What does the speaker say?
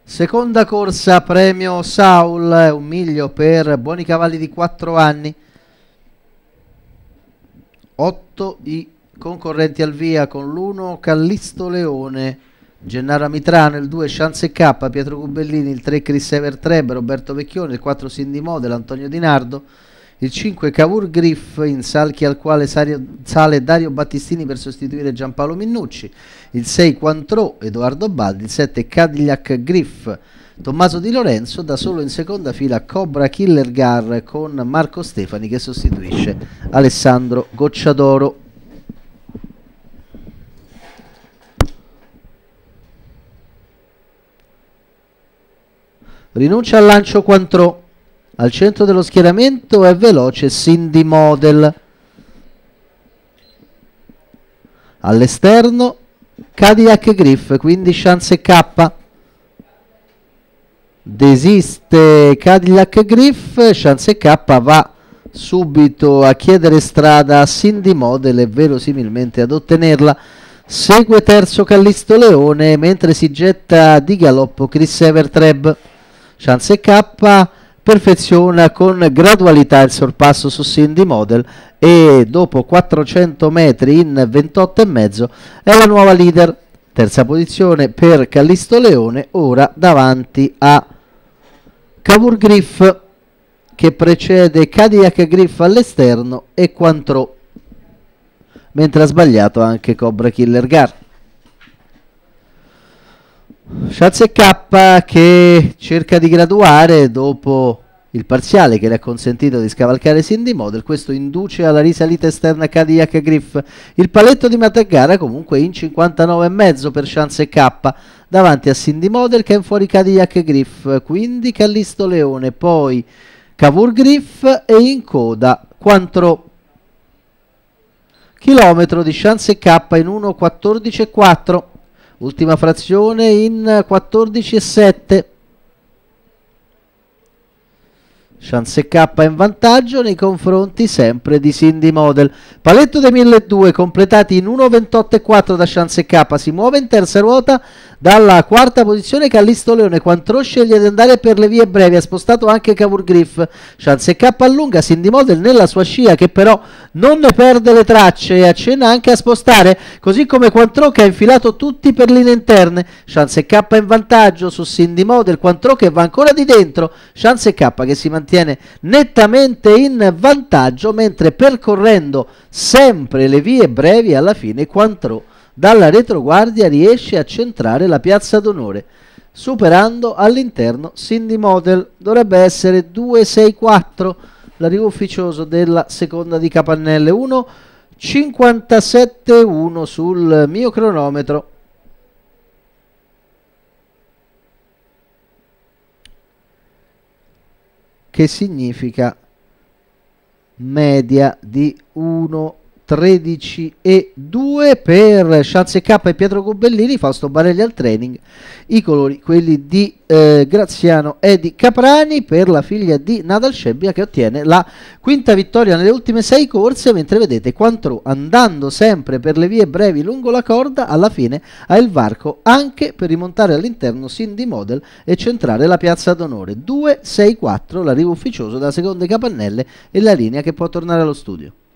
Seconda corsa, premio Saul, 1 miglio per buoni cavalli di 4 anni. 8 i concorrenti al via, con l'1 Callisto Leone, Gennaro Amitrano, il 2 Chance K, Pietro Cubellini, il 3 Chris Evertreb, Roberto Vecchione, il 4 Cindy Model, Antonio Di Nardo, il 5 Cavour Griff, in salchi al quale sale Dario Battistini per sostituire Giampaolo Minnucci, il 6 Quantrò, Edoardo Baldi, il 7 Cadillac Griff, Tommaso Di Lorenzo, da solo in seconda fila Cobra Killer Gar con Marco Stefani che sostituisce Alessandro Gocciadoro. Rinuncia al lancio Quantrò. Al centro dello schieramento è veloce Cindy Model. All'esterno Cadillac Griff, quindi Chance K. Desiste Cadillac Griff, Chance K va subito a chiedere strada a Cindy Model e verosimilmente ad ottenerla. Segue terzo Callisto Leone, mentre si getta di galoppo Chris Evertreb. Chance K perfeziona con gradualità il sorpasso su Cindy Model e dopo 400 metri in 28,5 è la nuova leader. Terza posizione per Callisto Leone, ora davanti a Cavour Griff che precede Cadillac Griff all'esterno e Quantrò, mentre ha sbagliato anche Cobra Killer Gar. Chance K che cerca di graduare dopo il parziale che le ha consentito di scavalcare Cindy Model. Questo induce alla risalita esterna Cadillac Griff. Il paletto di Matagara comunque in 59,5 per Chance K davanti a Cindy Model che è in fuori Cadillac Griff, quindi Callisto Leone, poi Cavour Griff e in coda Quantrò. Chilometro di Chance K in 1:14,4. Ultima frazione in 14,7. Chance K in vantaggio nei confronti sempre di Cindy Model. Paletto dei 1200 completati in 1:28,4 da Chance K. Si muove in terza ruota dalla quarta posizione Callisto Leone. Quantrò sceglie di andare per le vie brevi, ha spostato anche Cavour Griff. Chance K allunga, Cindy Model nella sua scia che però non ne perde le tracce e accenna anche a spostare, così come Quantrò che ha infilato tutti per linee interne. Chance K in vantaggio su Cindy Model, Quantrò che va ancora di dentro, Chance K che si mantiene nettamente in vantaggio, mentre percorrendo sempre le vie brevi alla fine Quantrò dalla retroguardia riesce a centrare la piazza d'onore superando all'interno Cindy Model. Dovrebbe essere 2,64 l'arrivo ufficioso della seconda di Capannelle, 1:57,1 sul mio cronometro. Che significa media di 1:13,2 per Chance K e Pietro Cubellini. Fausto Barelli al training, i colori quelli di Graziano Edi Caprani per la figlia di Nadal Scebbia che ottiene la quinta vittoria nelle ultime 6 corse, mentre vedete Quantrò andando sempre per le vie brevi lungo la corda alla fine ha il varco anche per rimontare all'interno Cindy Model e centrare la piazza d'onore. 2,64 l'arrivo ufficioso da seconde Capannelle e la linea che può tornare allo studio.